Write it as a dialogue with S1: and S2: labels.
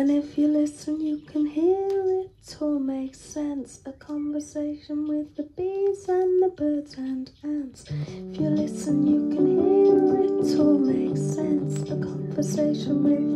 S1: And if you listen, you can hear it all make sense. A conversation with the bees and the birds and ants. If you listen, you can hear it all make sense. A conversation with